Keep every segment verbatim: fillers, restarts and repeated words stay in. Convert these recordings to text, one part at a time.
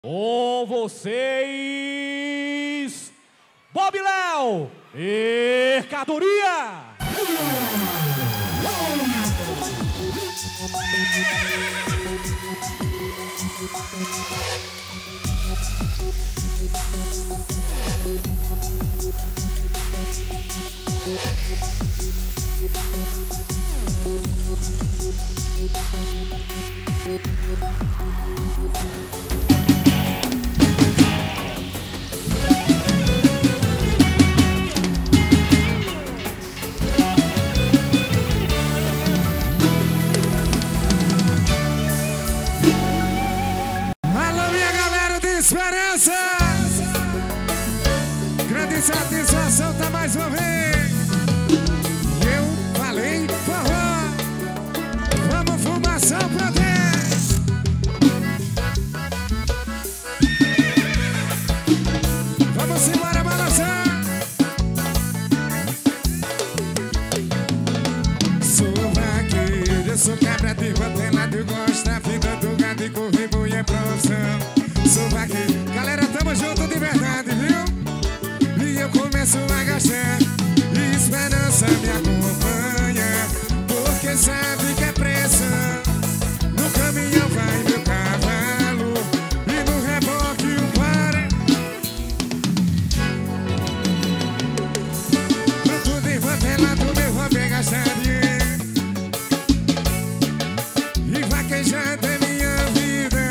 Com vocês, Bob Léo, Mercadoria. Esperança, grande satisfação, tá mais uma vez. Eu falei, forró, vamos fumação pra dentro. Vamos embora balançar. Sou vaqueiro, eu sou cabra de rotelado, eu gosto da vida do gado e correr boi é profissão. Sou vaqueiro, galera, tamo junto de verdade, viu? E eu começo a gastar, e esperança me acompanha, porque sabe que é pressão. No caminhão vai meu cavalo, e no reboque o para. Pra tudo envolvendo, meu hobby é gastar dinheiro, e vaquejando é minha vida.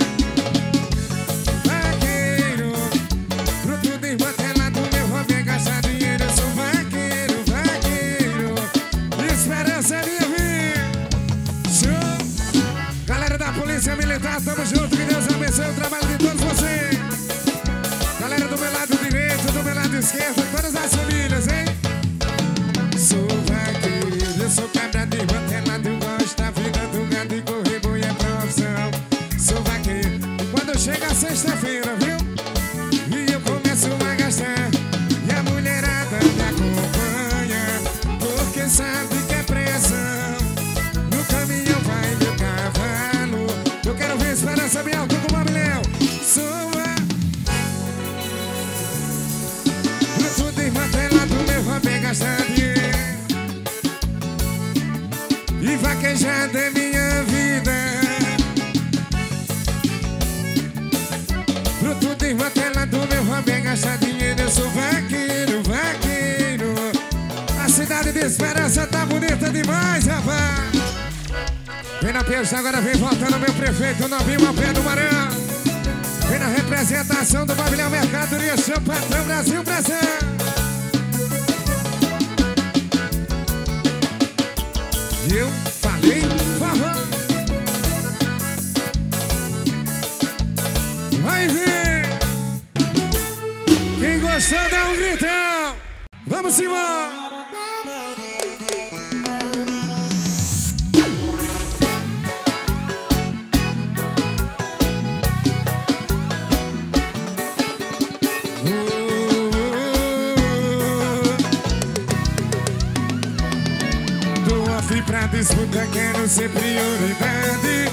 Polícia Militar, tamo junto, que Deus abençoe o trabalho de todos vocês. Galera do meu lado direito, do meu lado esquerdo, todas as famílias, hein? Sou vaqueiro, eu sou cabra de rotelado, eu gosto da vida do gado e correr boi é profissão. Sou vaqueiro, quando chega a sexta-feira, viu? E eu começo a gastar, e a mulherada me acompanha, porque sabe que é pressão. No caminhão vai meu cavalo, eu quero ver esperança bem alto com o Bob Léo. Sua pra tudo desmantelado, meu hobby é gastar dinheiro, e vaquejada é minha vida. Pra tudo desmantelado, meu hobby é gastar dinheiro. Eu sou vaqueiro, vaqueiro. A cidade de Esperança tá bonita demais, rapaz. Vem na pista, agora vem voltando meu prefeito novinho ao pé do Marão. Vem na representação do Bob Léo Mercadoria, seu patrão Brasil, Brasil. Eu falei, forró. Vai ver. Quem gostou dá um gritão. Vamos embora. Pra disputa quero ser prioridade.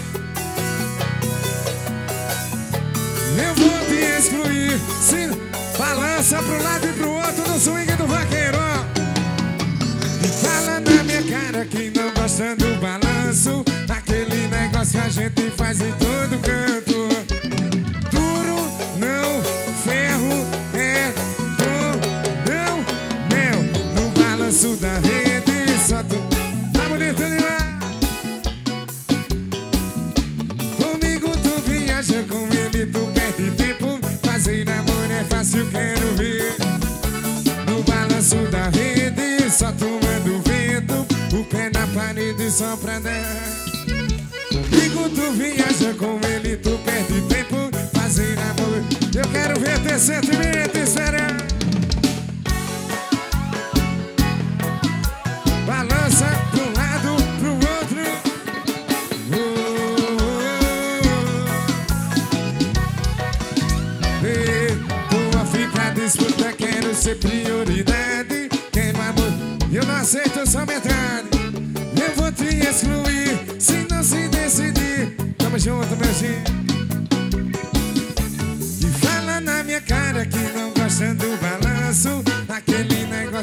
Eu vou te excluir. Se balança pro lado e pro outro no swing do vaqueiro. E fala na minha cara que não gosta do balanço, aquele negócio que a gente faz em todo canto. Duro, não, ferro, é bom, não, mel. No balanço da rede só tu. Comigo tu viaja, com ele tu perde tempo. Fazer namoro é fácil, quero ver. No balanço da rede, só tomando vento, o pé na parede só pra dar. Comigo tu viaja, com ele tu perde tempo. Fazer namoro, eu quero ver ter sentimento, esperar. Balança pro lado, pro outro. Oh, oh, oh. Ei, tô afim pra disputa, quero ser prioridade. Quero amor, eu não aceito só metade. Eu vou te excluir se não se decidir. Tamo junto, meu gente.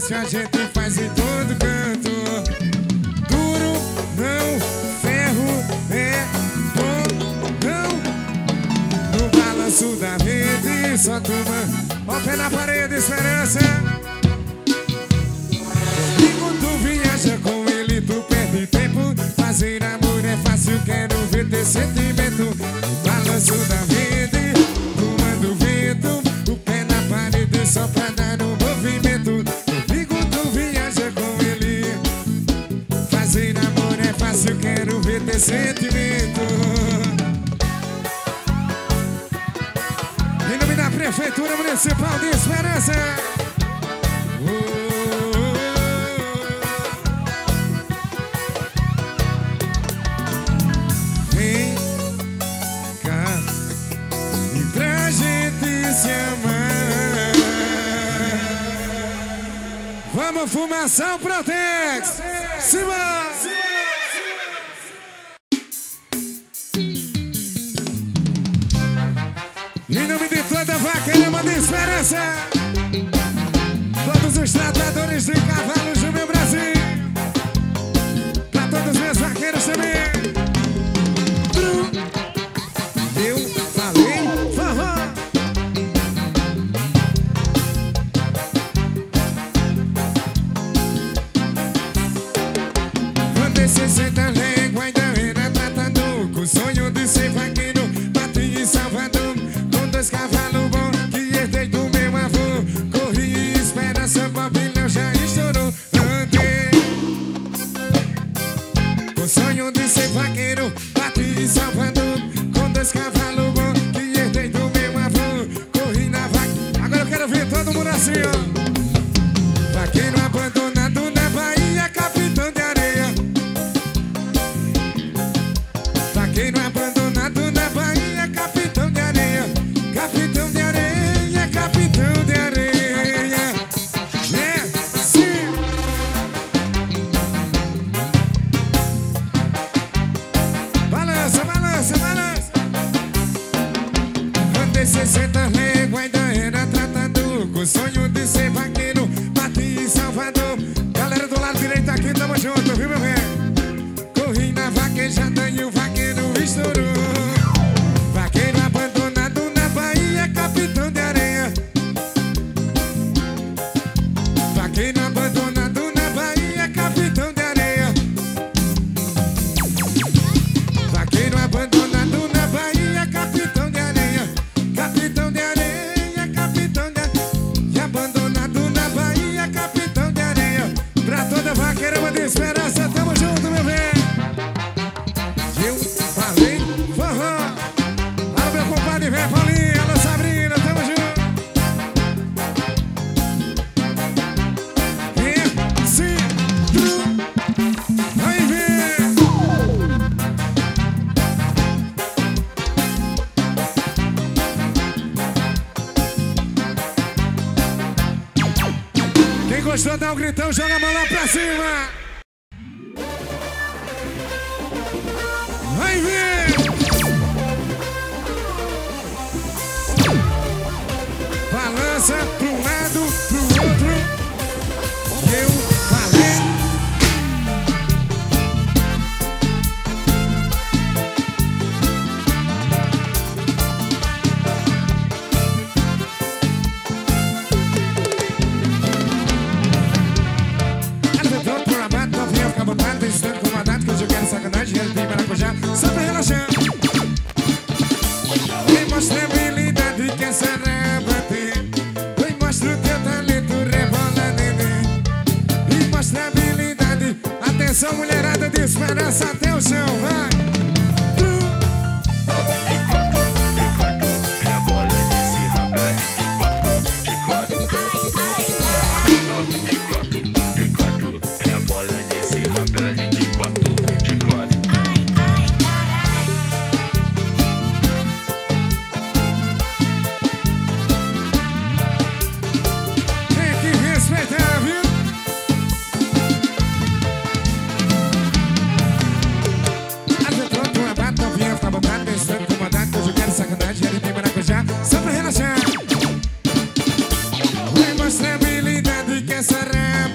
isso a gente faz em todo canto. Duro, não, ferro, é bom, não. No balanço da rede, só turma. Ó, pé na parede, esperança. Comigo tu viaja, com ele tu perde tempo. Fazer amor é fácil, quero ver ter sentimento. No balanço da rede, tomando vento. O pé na parede, só pra dar um movimento. Comigo tu viaja, com ele. Fazer amor é fácil, quero ver ter sentimento. Em nome da Prefeitura Municipal de Esperança. Vem cá e pra gente se amar. Vamos, Fumação Protex! Cima! Em nome de toda a vaqueira de Esperança, todos os tratadores de cavalos do meu Brasil, pra todos os meus vaqueiros também. Eu falei forró. Quando esse senta légua ainda era tratador, com o sonho de ser vaqueiro, bati em Salvador. Dois cavalos bons que herdei do meu avô. Corri e Esperança, Bobilhão já estourou. Andei com sonho de ser vaqueiro, bati em Salvador. Com dois cavalos bons que herdei do meu avô. Corri na vaca. Agora eu quero ver todo mundo assim, ó. Vaqueiro abandonado na Bahia, capitão de areia. Vaqueiro abandonado na Bahia, capitão de areia. Capitão de areia, capitão de areia. É, sim. Balança, balança, balança. Andei sessenta léguas, ainda era tratador, com sonho de ser vaqueiro, bati em Salvador. Galera do lado direito aqui, tamo junto, viu, meu bem? Corri na vaquejada e o vaqueiro estourou. Vaqueiro abandonado na Bahia, capitão de areia. Vaqueiro abandonado na Bahia, capitão de areia. Vaqueiro abandonado na Bahia, capitão de areia. Capitão de areia, capitão de areia. E abandonado na Bahia, capitão de areia. Pra toda vaqueira de Esperança, tamo junto, meu bem. Eu falei forró. Alô, meu compadre, vem, Paulinho. Alô, Sabrina, tamo junto. É, sim, aí vem. Quem gostou, dá um gritão, joga a mão lá pra cima. Aí vem. Balança pro um lado, pro outro. Eu falei. Ela veio todo por abate, novinha fica botada, estando comandado, que hoje eu quero sacanagem, ele tem maracujá, só pra relaxar. Vem mostra a habilidade que essa raba tem. Vem mostra o teu talento, rebola neném. E mostra a habilidade. Atenção, mulherada de Esperança, até o chão, vai. Tem que respeitar, viu? Só pra relaxar. Vai mostrar a habilidade que essa rama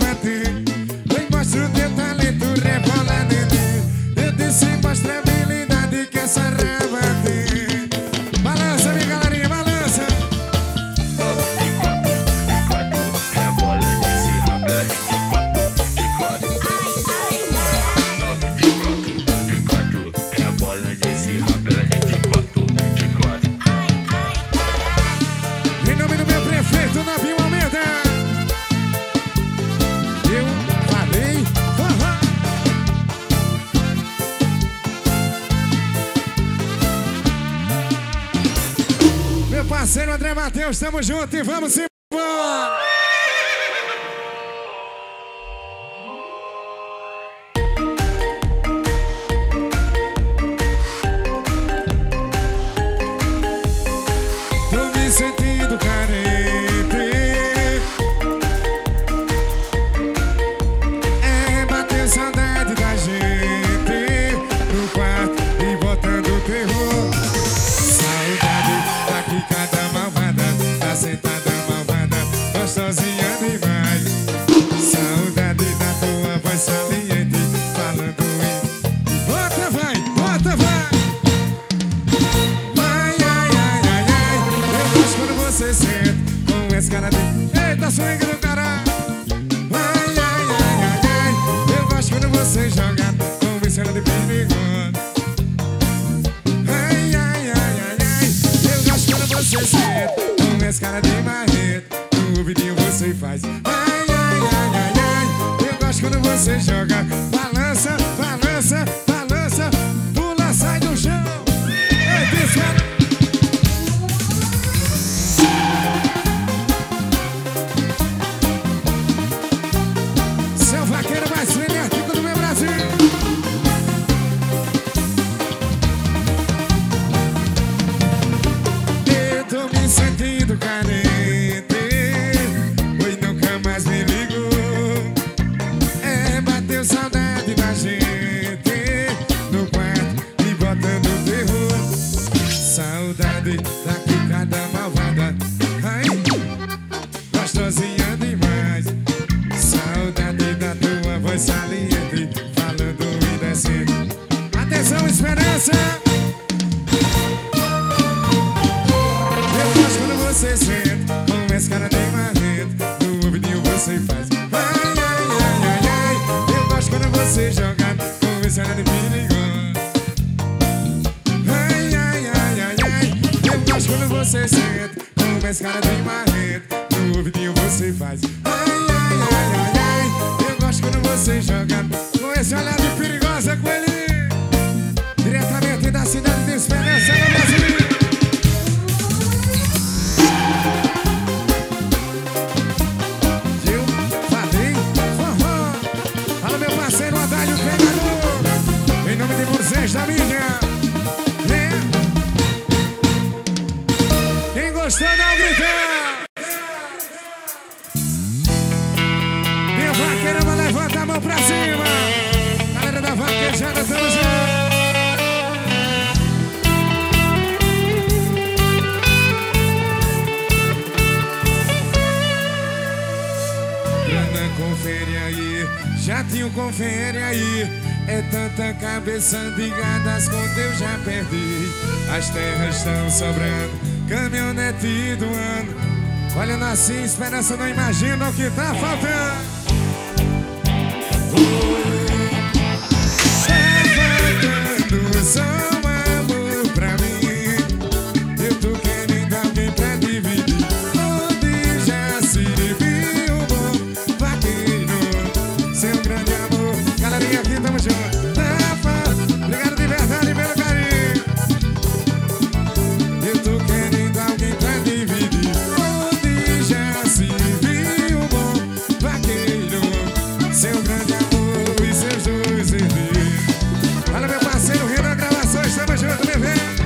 parceiro André Matheus, tamo junto e vamos embora. Tô me sentindo carente, é bater saudade da gente no quarto e botando terror. Saudade da quicada malvada, da sentada malvada, gostosinha demais. Saudade da tua voz saliente, falando em... Bota vai, bota vai. Ai, ai, ai, ai, ai. Eu gosto quando você sente com esse cara de... Eita, swing do caralho. Ai, ai, ai, ai, ai. Eu gosto quando você joga com esse cara de perigoso. Ai, ai, ai, ai, ai. Eu gosto quando você sente com esse cara de marreta. No ouvidinho você faz. Ai, ai, ai, ai, ai. Eu gosto quando você joga. Balança, balança, balança. Pula, sai do chão. Ei, biscoito. Seu vaqueiro mais frenético do meu Brasil. Eu tô me sentindo carente, pois nunca mais me ligou. É, bateu saudade da gente no quarto e botando terror. Saudade da quicada malvada, ai, gostosinha demais. Saudade da tua voz saliente, falando e descendo. Atenção, esperança. Eu gosto quando você sente com esse cara de marreta. No ouvidinho você faz. Ai, ai, ai, ai, ai. Eu gosto quando você joga com esse cara de perigoso. Ai, ai, ai, ai, ai. Eu gosto quando você sente com esse cara de marreta. No ouvidinho você faz. Ai, ai, ai, ai, ai. Eu gosto quando você joga com esse olhar de perigosa com ele. Diretamente da cidade de Esperança, no Brasil. Gil, Fadrim, forró. Fala meu parceiro Adalho Pegador. Em nome de vocês da mídia. É. Quem gostou dá um gritar. Minha vaqueira, levanta a mão pra cima. Galera da vaquejada, tamo junto. Grana, confere aí, jatinho, confere aí. É tanta cabeça de gadas quanto eu já perdi. As terras estão sobrando, caminhonete do ano. Olhando assim, esperança, não imagina o que tá faltando. Só amor pra mim. Eu tô querendo alguém pra dividir. Onde já se viu um bom vaqueiro, seu grande amor. Galerinha aqui, tamo junto. Obrigado de verdade pelo carinho. Eu tô querendo alguém pra dividir. Onde já se viu um bom vaqueiro, seu grande amor e seus dois herdeiros. Olha meu parceiro, Rio da Gravações, tamo junto, meu velho.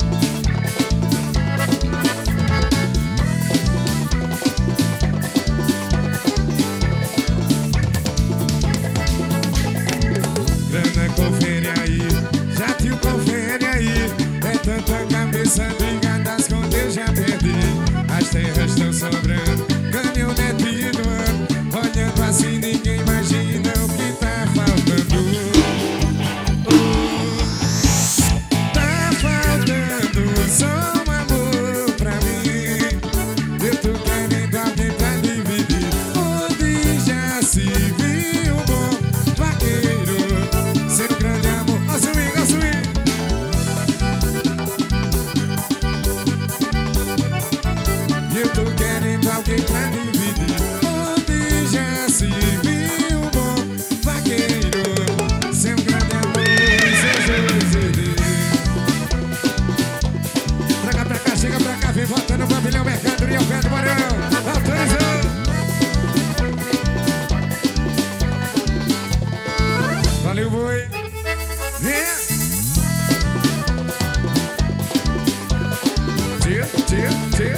Grana, confere aí, jatinho, confere aí. É tanta cabeça de gadas quando eu já perdi. As terras estão sobrando, caminhonete do ano. Olhando assim ninguém imagina o que tá faltando. Só um amor pra mim. Eu tô querendo alguém pra dividir. Onde já se viu um bom vaqueiro, seu grande amor. Ó, swing, ó, swing. Eu tô querendo alguém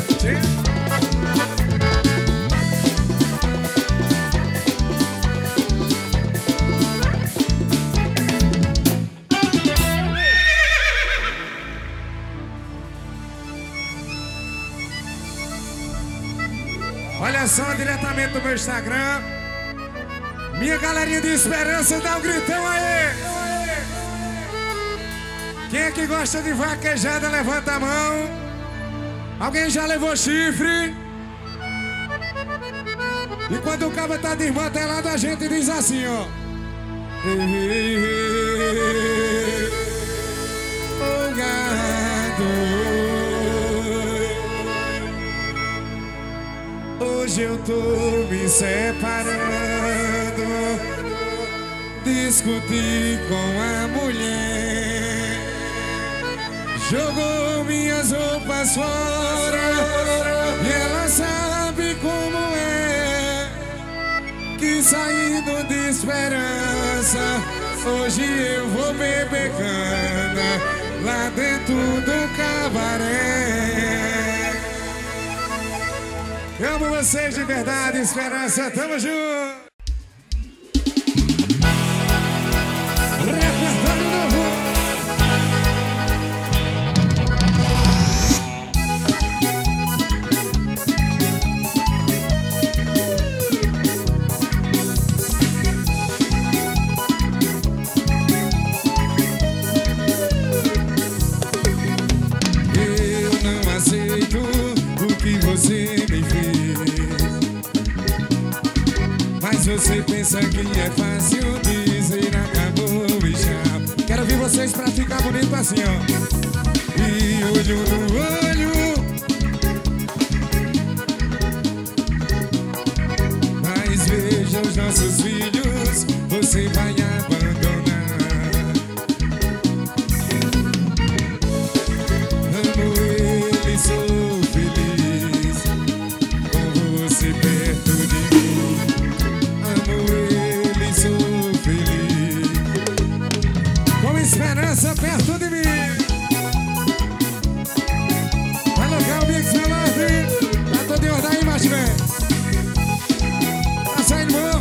Olha só, diretamente do meu Instagram. Minha galerinha de esperança, dá um gritão aí. Quem é que gosta de vaquejada, levanta a mão. Alguém já levou chifre? E quando o cabo tá desmantelado, a gente diz assim, ó. O gado, hoje eu tô me separando. Discuti com a mulher, jogou minhas roupas fora, e ela sabe como é. Que saindo de esperança, hoje eu vou beber cana lá dentro do cabaré. Eu amo vocês de verdade, esperança, tamo junto. Repertório novo. Eu não aceito o que você me fez, mas você pensa que é fácil dizer acabou e tchau. Quero ver vocês pra ficar bonito assim, ó. E olho no olho, mas veja os nossos filhos, você vai abandonar. Amo ele, sou feliz com você perto de mim. Amo ele, sou feliz com esperança perto de mim. Vai local, Mix Melody. Tá todo em ordem aí, macho, velho. Tá saindo, amor.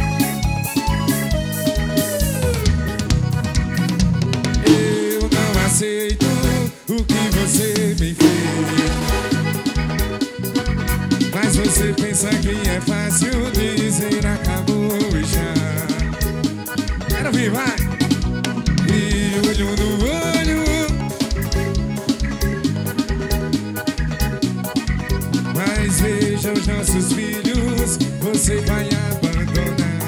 Eu não aceito o que você me fez, mas você pensa que é fácil dizer acabou e já. Quero vir, vai. E olho no olho, mas veja os nossos filhos, você vai abandonar.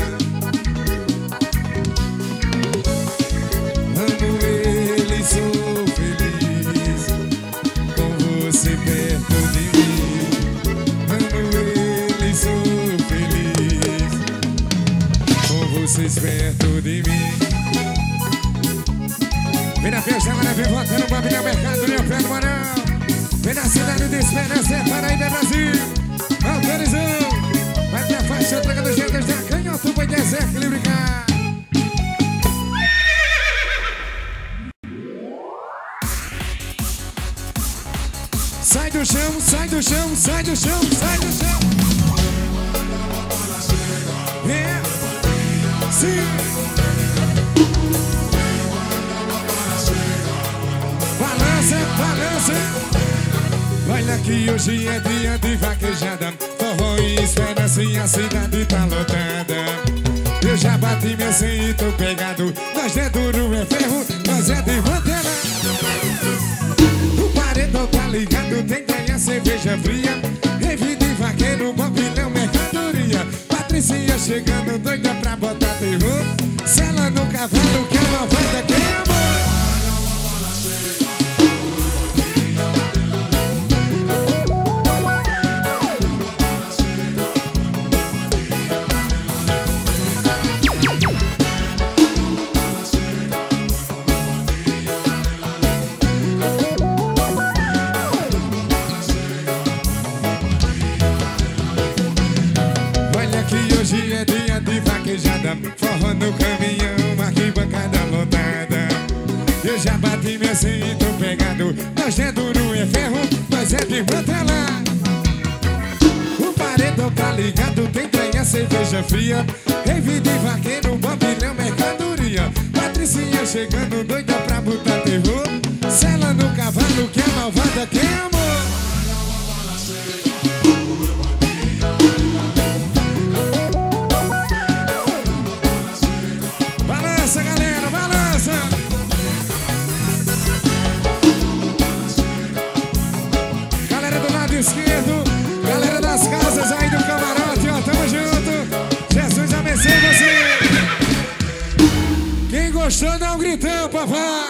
Amo ele, sou feliz com você perto de mim. Amo ele, sou feliz com vocês perto de mim. Vem na festa, ela vem voltando no Babilão Mercado, meu pé no Marão. Vem na cidade de Esperança, Paraíba, Brasil. Autorizou. Vai pra faixa, troca dos jeitos da canhota, foi deserto, equilíbrio cá. Sai do chão, sai do chão, sai do chão, sai do chão. É, sim. Balança, balança. Olha que hoje é dia de vaquejada, forró e esperança e a cidade tá lotada. Eu já bati meu cem e tô pegado, nós é duro, é ferro, nós é de mantela. O paredão tá ligado, tem ganha cerveja fria. Rave de vaqueiro, mobilão, mercadoria. Patricinha chegando, doida pra botar terror. Se ela no cavalo, que ela vai daquele amor. Hoje é dia de vaquejada, forró no caminhão, arquibancada lotada. Eu já bati meu cem e tô pegado, nós é duro, é ferro, nós é de mantela. ligado, tem trem, a cerveja fria. Rave de vaqueiro, Bobilhão, mercadoria. Patricinha chegando, doida pra botar terror. Sela no cavalo, que é malvada, quem amor? Balança, galera, balança. Galera do lado esquerdo, galera das casas aí do camarote, ó, tamo junto. Jesus abençoe você. Quem gostou, dá um gritão, papai.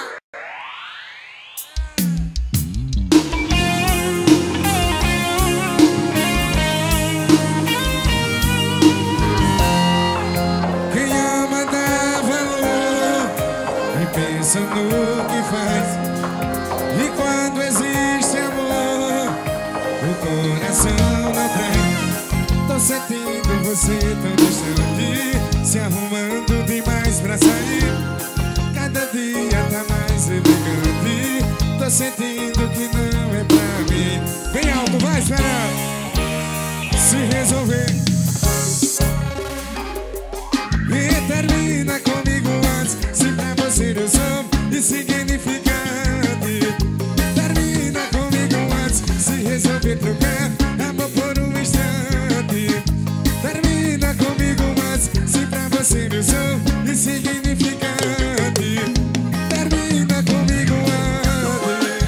Quem ama dá valor e pensa no que faz. E quando existe amor, o coração não trai. Tô sentindo você tão distante, se arrumando demais pra sair. Cada dia tá mais elegante. Tô sentindo que não é pra mim. Bem alto, vai esperar se resolver. E termina comigo antes, se pra você eu sou insignificante. Termina comigo antes, se resolver trocar amor por um instante. Termina comigo antes, se pra você eu sou insignificante. Termina comigo antes.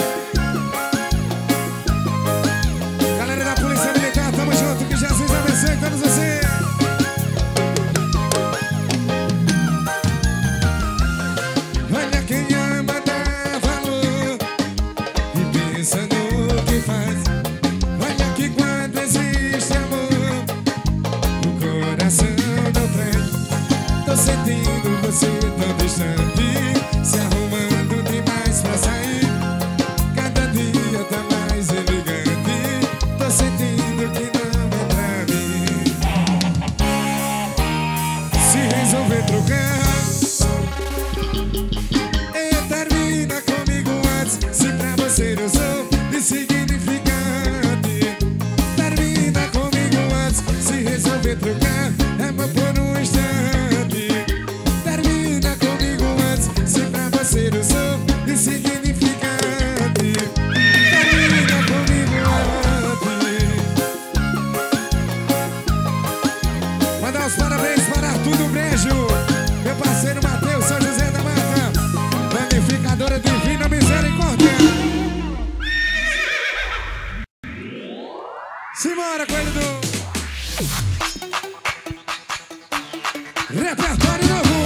Galera da Polícia Militar, tamo junto, que Jesus abençoe todos vocês. Olha quem ama dá valor e pensa no que faz. Olha que quando existe amor, o coração não trai. Tô sentindo você tão distante, se arrumando demais pra sair. Cada dia tá mais elegante. Tô sentindo que não é pra mim. Se resolver trocar, termina comigo antes, se pra você eu sou insignificante. Termina comigo antes, se resolver trocar amor por um instante. Termina comigo antes, se pra você eu sou insignificante. Termina comigo antes. Mandar os parabéns para Arthur Brejo, meu parceiro Matheus, São José da Mata, Planificadora Divina Misericórdia. Simbora, coelho do repertório novo.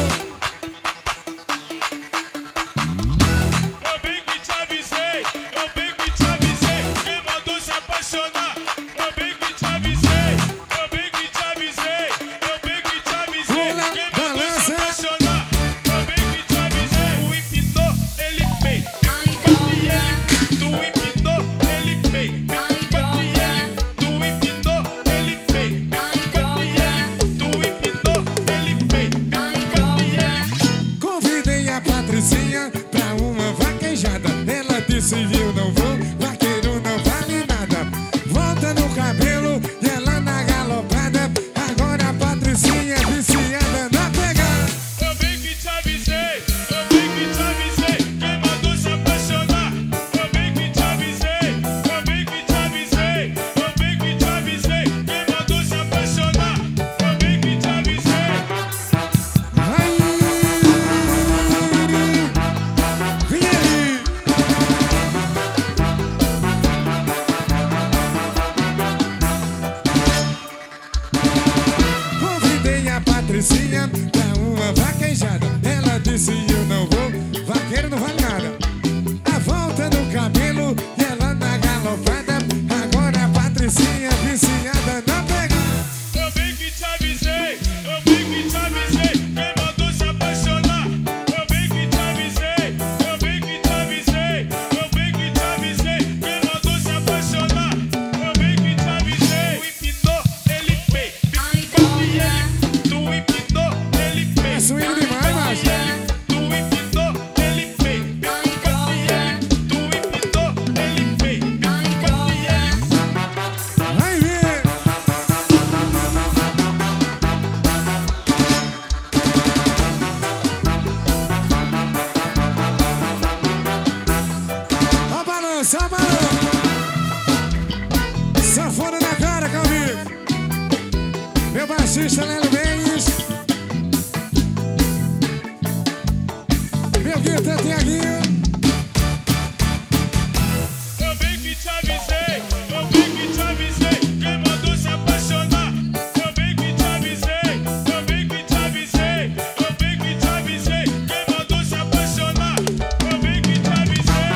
Eu bem que te avisei, eu bem que te avisei. Quem mandou se apaixonar? Eu bem que te avisei, eu bem que te avisei. Eu bem que te avisei. Pula, Quem mandou balança. se apaixonar? Eu bem que te avisei. O hipnô, ele fez. E ele, do hipnô, ele fez. E ele, do hipnô, ele fez. E ele, do hipnô, ele fez. baixista Lelo Mendes. Meu guita Tiaguinho. Eu bem que te avisei, eu bem que te avisei. Quem mandou se apaixonar? Eu bem que te avisei, eu bem que te avisei. Eu bem que te avisei. Quem mandou se apaixonar? Eu bem que te avisei.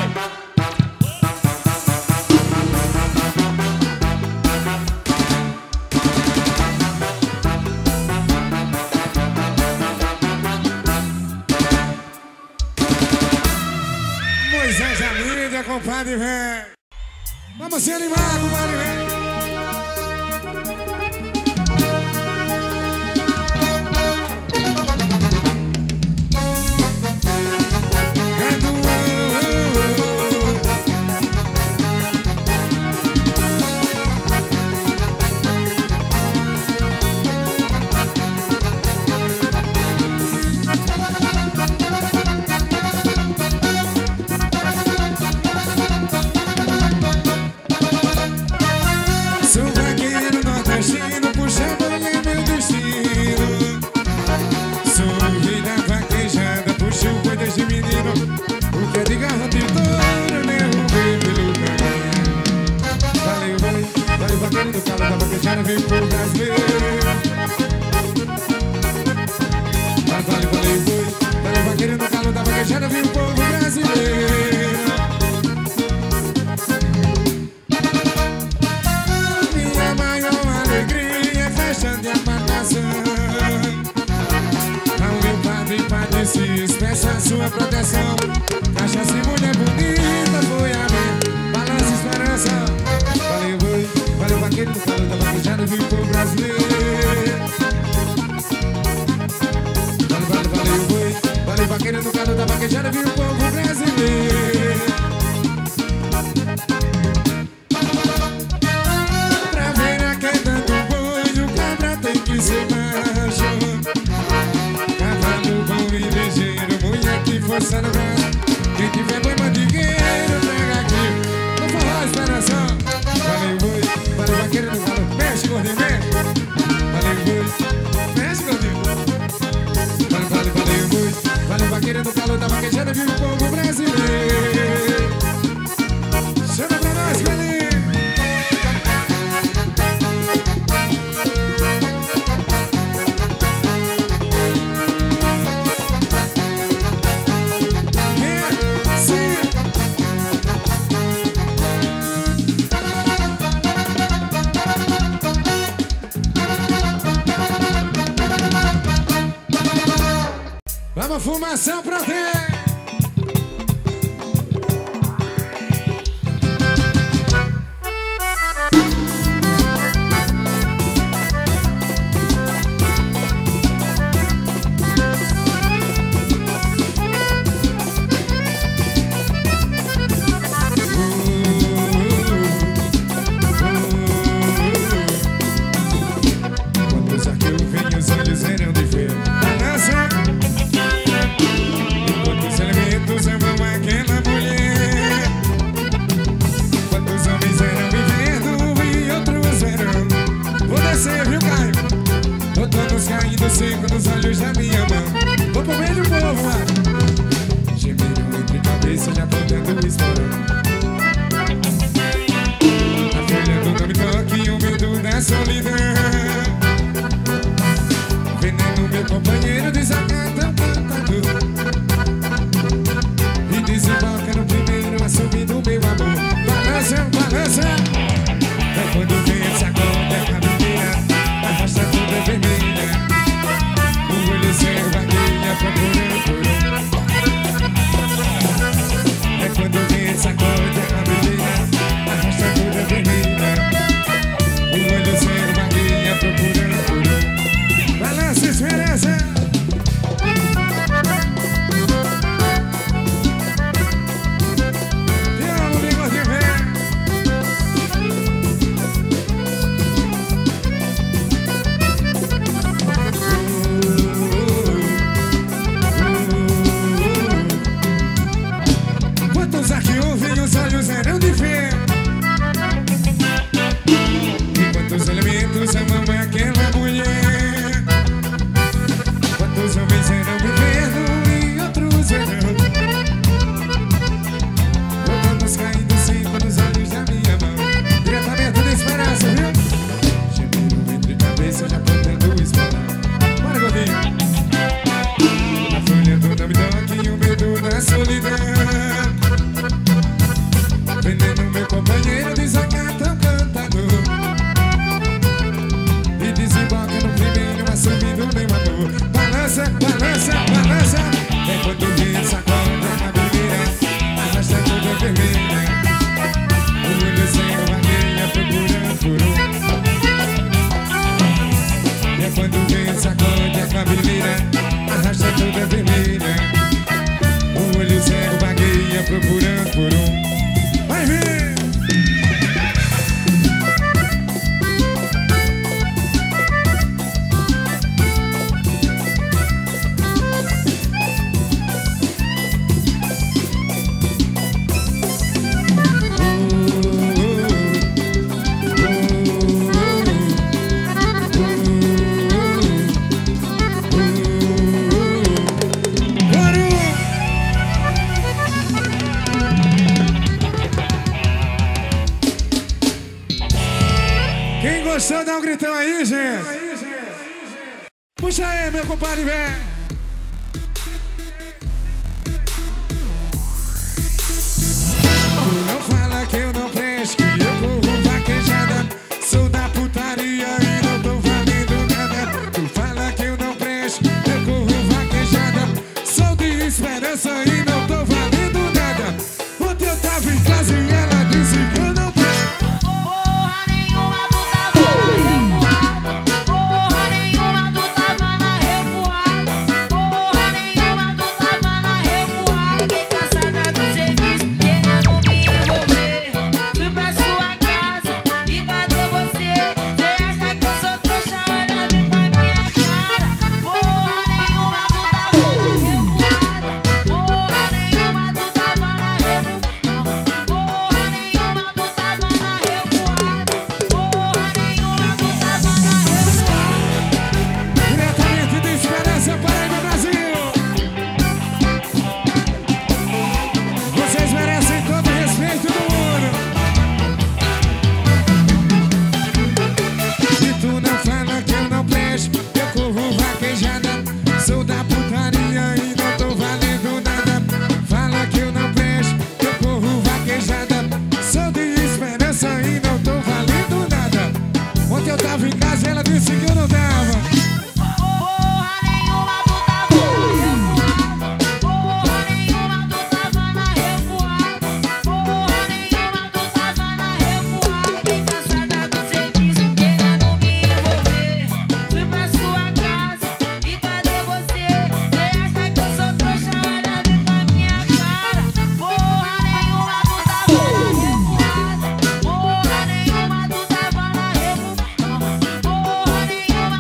Moisés da mídia, compadre, velho. Vamos se animar, compadre, velho. Sou vaqueiro nordestino, puxando é meu destino. Sou rei da vaquejada, puxo coisas de menino. O que é de garra de touro, derrubei pelo caminho. Valeu, valeu, valeu, vaqueiro do calo da vaquejada, veio pro brasileiro. Valeu, valeu, valeu, valeu, vaqueiro do calo da vaquejada, veio pro povo brasileiro. De apagação. Ao meu padre Padecido, peço a sua proteção. Cachaça e mulher bonita foi a minha balança e esperança. Valeu, boi, valeu, vaqueiro do calo da vaquejada, viu pro brasileiro. Valeu, valeu, valeu, boi, valeu, vaqueiro do calo da vaquejada, viu pro povo brasileiro. Pra ver a queda do que se macho, cavalo bom e ligeiro, mulher que força no braço. Quem tiver boi mandigueiro, pega aqui no forró esperação. Valeu, boi, valeu, vaqueiro do calo, mexe, gordinho, mexe. Valeu, boi, mexe, gordinho. Valeu, valeu, valeu, boi, valeu, vaqueiro do calo da vaquejada, viu o povo brasileiro. Chama pra nós, galera. Vamos, fumação pra ter! Quando os arqueiros vêm, os olhos eram de ver. Balança! Quantos elementos amam aquela mulher? Quantos homens eram vivendo e outros eram. Vou descer, viu, Caio? Outonos caindo seco nos olhos da minha mão. Vou pro meio do povo, lá. Gemiram entre cabeça, já tô dando esporão. A folha do nome toque, o medo da solidão. Veneno, meu companheiro, desacata o cantador. E desemboca no primeiro assobio do meu amor. Balança, balança. É quando vem essa conta, a cabeleira, a rocha toda vermelha. O olho cego, vaqueiro. gostou? Dá um gritão aí, gente. Puxa aí, meu compadre, vem. Não fala que eu não presto, que eu corro vaquejada. Sou da putaria e não tô valendo nada. Tu fala que eu não presto, eu corro vaquejada. Sou de esperança e não tô valendo nada. Ontem eu tava em casa e ela disse que eu não presto. Porra nenhuma, tu tava na revoada. Porra nenhuma, tu tava na revoada. Porra nenhuma, tu tava na revoada. Fiquei cansada do serviço, querendo me envolver. Fui pra sua casa e cadê você? Cê acha que eu sou trouxa? Olha bem pra minha cara. Porra nenhuma, tu tava na revoada. Porra nenhuma, tu tava na revoada. Porra nenhuma, tu tava na revoada. Porra nenhuma, tu tava na revoada. Diretamente de Esperança, Paraíba, Brasil. Vocês merecem todo o respeito do mundo. E tu não fala que eu não presto, eu corro vaquejada. Sou da putaria e não tô valendo nada. Fala que eu não presto, eu corro vaquejada. Sou de esperança e não tô valendo nada. Ontem eu tava em casa e ela disse que eu não tava. Porra nenhuma, tu tava na revoada. Porra nenhuma, tu tava na revoada. Porra nenhuma, tu tava na revoada. Fiquei cansada do serviço, querendo me envolver. Fui pra sua casa e cadê você? Cê acha que eu sou trouxa? Olha bem pra minha cara. Porra nenhuma, tu tava na revoada. Porra nenhuma, tu tava na revoada. Porra nenhuma, tu tava na revoada.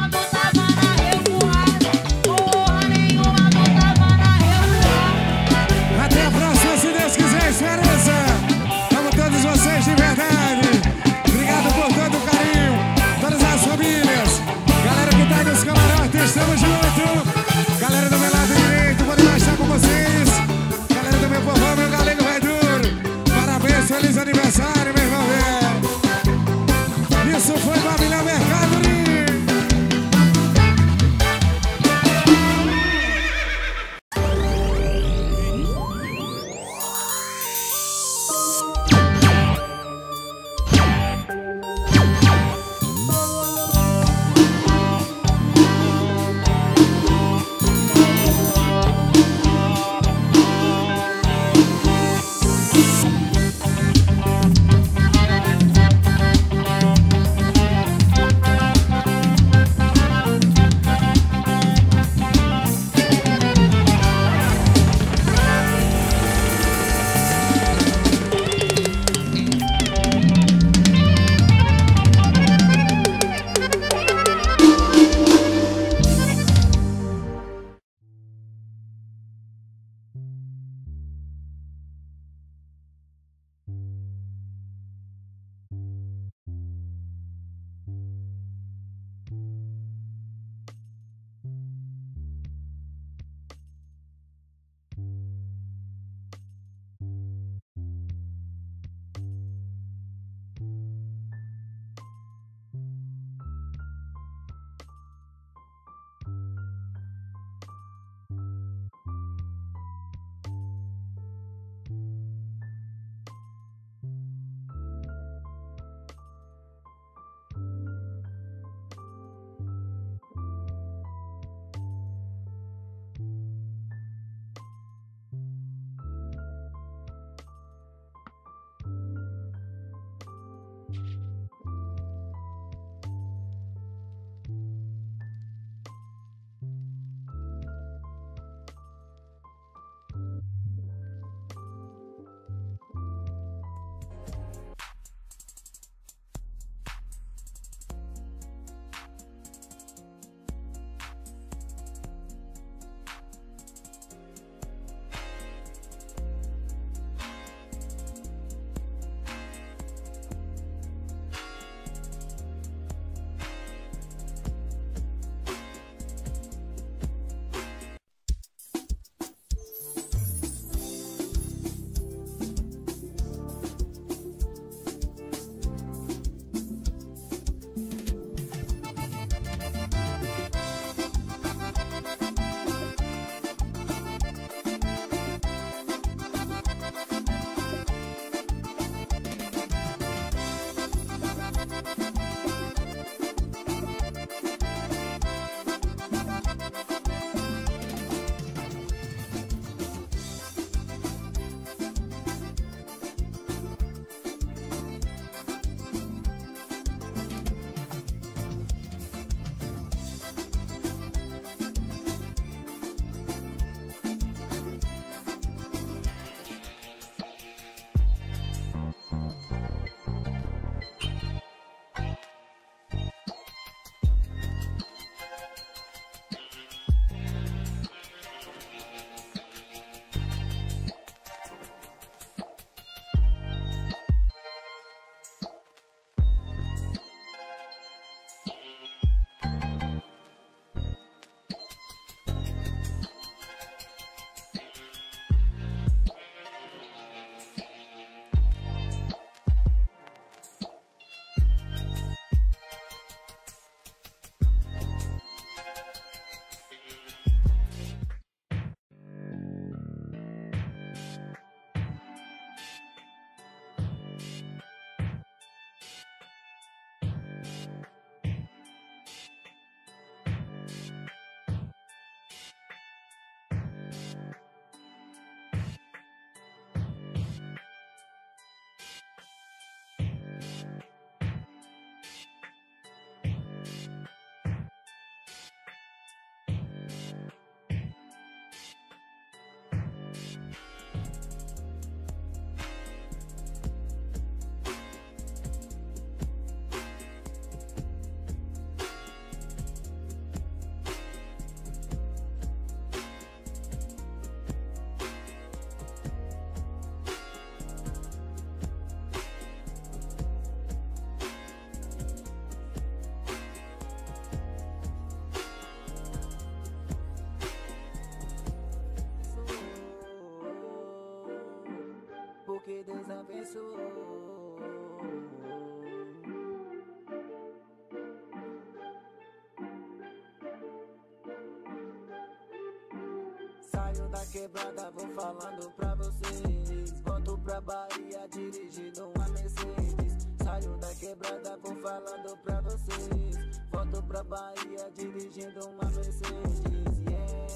Saio da quebrada, vou falando pra vocês. Volto pra Bahia dirigindo uma Mercedes. Saio da quebrada, vou falando pra vocês. Volto pra Bahia dirigindo uma Mercedes. Yeah,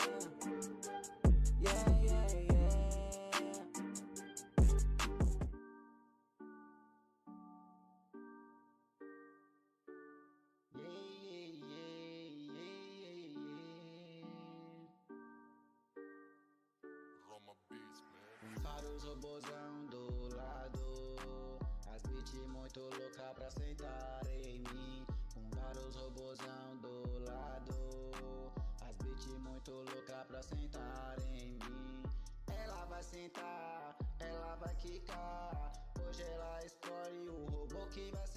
yeah, yeah, yeah. Yeah, yeah, yeah, yeah. Roma Beats, man. Vários robôzão do lado, as bitch muito louca pra sentar em mim. Com vários robôzão do lado, as bitch muito louca pra sentar em mim. Ela vai sentar, ela vai quicar. Hoje ela escolhe o robô que vai